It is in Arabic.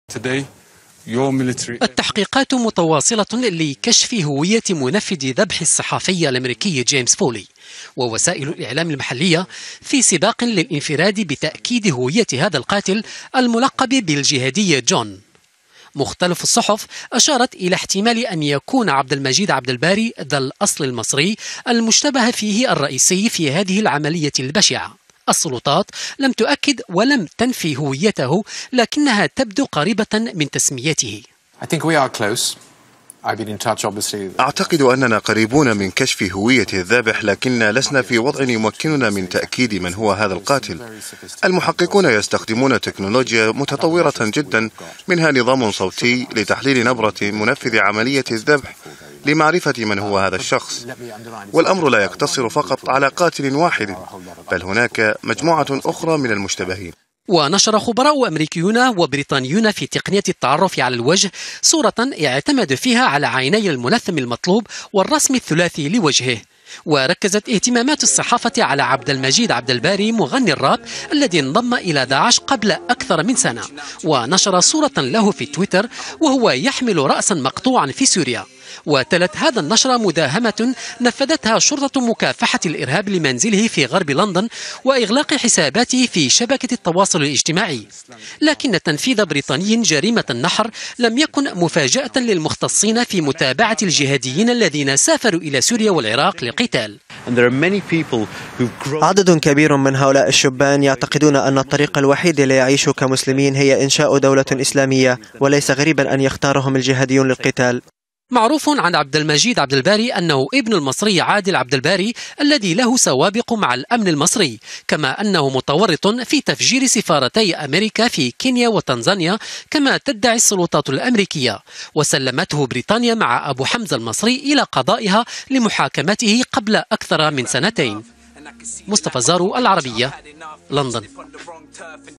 التحقيقات متواصلة لكشف هوية منفذ ذبح الصحفي الأمريكي جيمس فولي، ووسائل الإعلام المحلية في سباق للانفراد بتأكيد هوية هذا القاتل الملقب بالجهادي جون. مختلف الصحف أشارت إلى احتمال أن يكون عبد المجيد عبد الباري ذا الأصل المصري المشتبه فيه الرئيسي في هذه العملية البشعة. السلطات لم تؤكد ولم تنفي هويته، لكنها تبدو قريبة من تسميته. أعتقد أننا قريبون من كشف هوية الذابح، لكن لسنا في وضع يمكننا من تأكيد من هو هذا القاتل. المحققون يستخدمون تكنولوجيا متطورة جدا، منها نظام صوتي لتحليل نبرة منفذ عملية الذبح لمعرفة من هو هذا الشخص. والأمر لا يقتصر فقط على قاتل واحد، بل هناك مجموعة أخرى من المشتبهين. ونشر خبراء أمريكيون وبريطانيون في تقنية التعرف على الوجه صورة اعتمد فيها على عيني الملثم المطلوب والرسم الثلاثي لوجهه. وركزت اهتمامات الصحافة على عبد المجيد عبد الباري مغني الراب الذي انضم إلى داعش قبل أكثر من سنة، ونشر صورة له في تويتر وهو يحمل رأسا مقطوعا في سوريا. وتلت هذا النشر مداهمة نفذتها شرطة مكافحة الإرهاب لمنزله في غرب لندن وإغلاق حساباته في شبكة التواصل الاجتماعي. لكن تنفيذ بريطاني جريمة النحر لم يكن مفاجأة للمختصين في متابعة الجهاديين الذين سافروا إلى سوريا والعراق للقتال. عدد كبير من هؤلاء الشبان يعتقدون أن الطريق الوحيد ليعيشوا كمسلمين هي إنشاء دولة إسلامية، وليس غريبا أن يختارهم الجهاديون للقتال. معروف عن عبد المجيد عبد الباري أنه ابن المصري عادل عبد الباري الذي له سوابق مع الأمن المصري، كما أنه متورط في تفجير سفارتي أمريكا في كينيا وتنزانيا كما تدعي السلطات الأمريكية، وسلمته بريطانيا مع أبو حمزة المصري إلى قضائها لمحاكمته قبل أكثر من سنتين. مصطفى زارو، العربية، لندن.